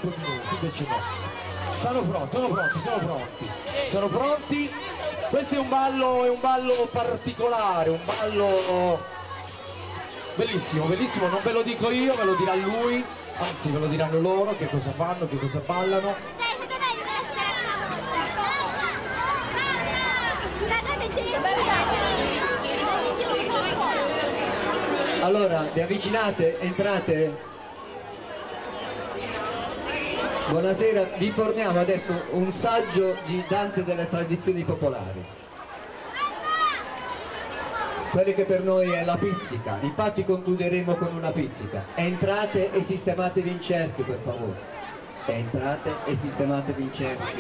5 minuti, invece no. Sono pronti. Sono pronti. Questo è un ballo particolare, un ballo bellissimo, bellissimo, non ve lo dico io, ve lo dirà lui, anzi ve lo diranno loro che cosa fanno, che cosa ballano. Allora, vi avvicinate, entrate. Buonasera, vi forniamo adesso un saggio di danze delle tradizioni popolari. Quelli che per noi è la pizzica, infatti concluderemo con una pizzica. Entrate e sistematevi in cerchio, per favore. Entrate e sistematevi in cerchio.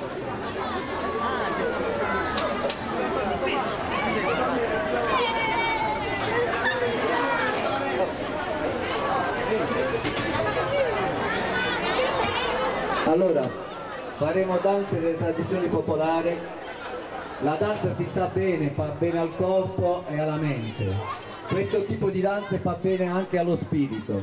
Allora, faremo danze delle tradizioni popolari. La danza si sa bene, fa bene al corpo e alla mente. Questo tipo di danze fa bene anche allo spirito.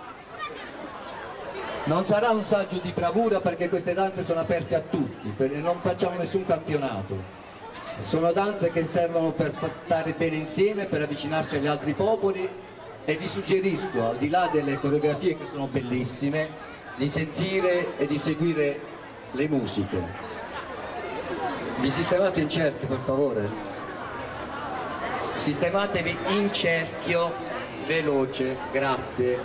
Non sarà un saggio di bravura perché queste danze sono aperte a tutti, non facciamo nessun campionato. Sono danze che servono per stare bene insieme, per avvicinarci agli altri popoli e vi suggerisco, al di là delle coreografie che sono bellissime, di sentire e di seguire le musiche. Vi sistemate in cerchio, per favore. Sistematevi in cerchio, veloce, grazie.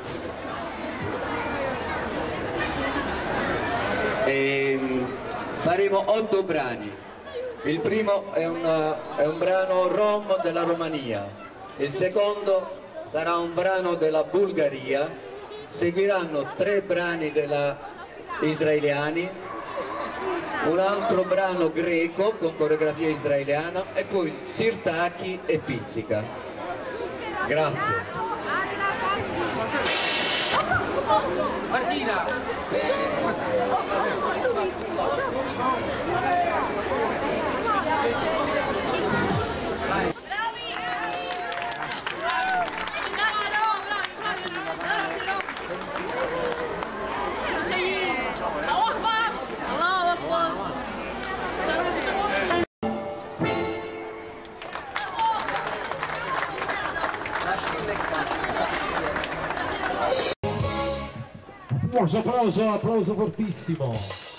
Faremo 8 brani. Il primo è un brano rom della Romania, il secondo sarà un brano della Bulgaria. Seguiranno 3 brani israeliani, un altro brano greco con coreografia israeliana e poi sirtaki e pizzica. Grazie. Martina! Applauso fortissimo.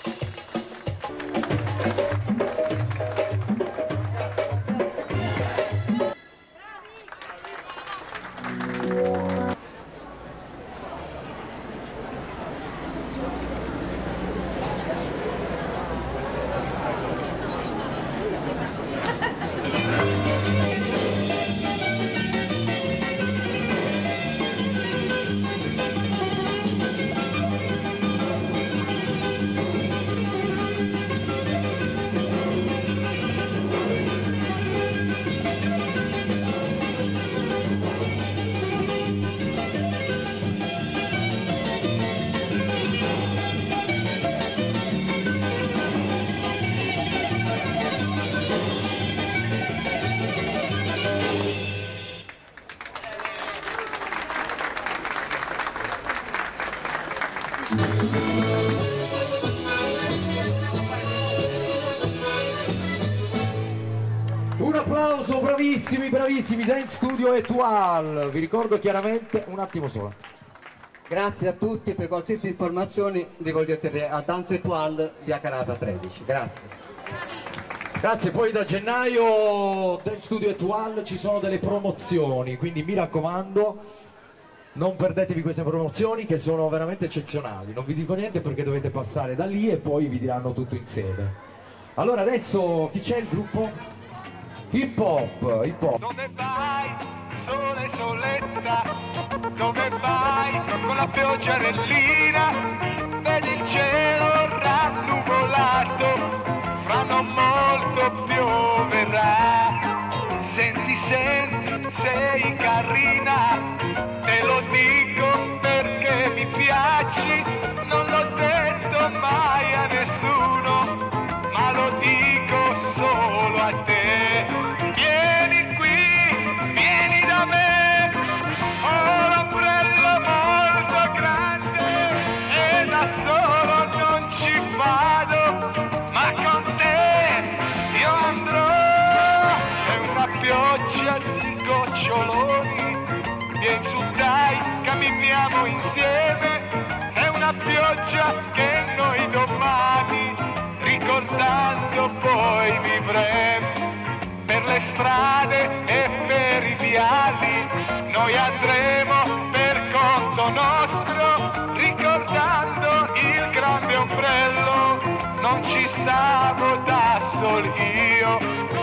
Un applauso, bravissimi, Dance Studio Etoile. Vi ricordo chiaramente, un attimo solo. Grazie a tutti, per qualsiasi informazione rivolgetevi a Dance Etoile via Carapa 13. Grazie. Grazie, poi da gennaio Dance Studio Etoile ci sono delle promozioni, quindi mi raccomando, non perdetevi queste promozioni che sono veramente eccezionali. Non vi dico niente perché dovete passare da lì e poi vi diranno tutto insieme. Allora adesso chi c'è il gruppo? Hip hop. Dove vai, sole soletta? Dove vai, con la pioggerellina? Vedi il cielo rannuvolato, fra non molto pioverà. Senti, sei carina, te lo dico perché mi piaci. Non l'ho detto mai a nessuno, ma lo dico solo a te. Vieni qui, vieni da me, ho l'ombrello molto grande e da pioggia che noi domani, ricordando poi vivremo. Per le strade e per i viali noi andremo per conto nostro, ricordando il grande ombrello. Non ci stavo da sol io,